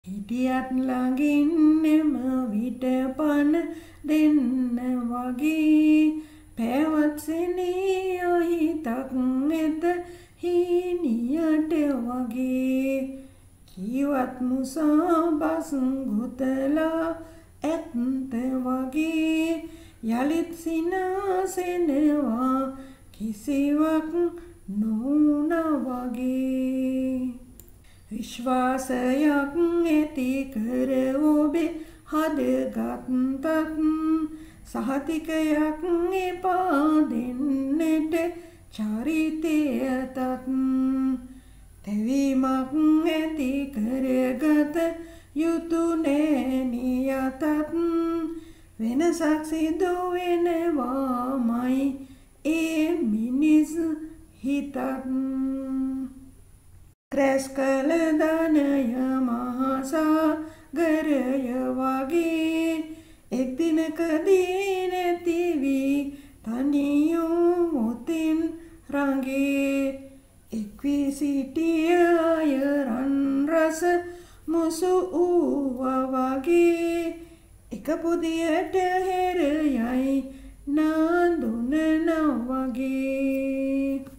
හිටියත් ළඟින්නෙම විට පන දෙන්න වගේ පැවත් සෙනෙහි හිතක් ඇත හීනියට වගේ කිවත් මුසා බස් ගොතලා ඇත්ත වගේ යලිත් සිනාසෙනවා කිසිවක් නොවුණා වගේ විශ්වාසයක් ඇති කර ඔබේ හදගත්තත් සහතිකයක් එපා දෙන්නට චරිතයටත් තැවීමක් ඇති කරගත යුතු නෑනියතත් වෙනසක් සිදු වෙනවාමයි ඒ මිනිස් හිතත් රැස් කළ ධනය මහාසාගරය වගේ එක් දිනකදී නැති වී තනියුම් ඔතින් රඟේ එක් වී සිටිය අය රන් රස මුසු වූවා වගේ එක පුදියට හැර යයි නාඳුනනවා වගේ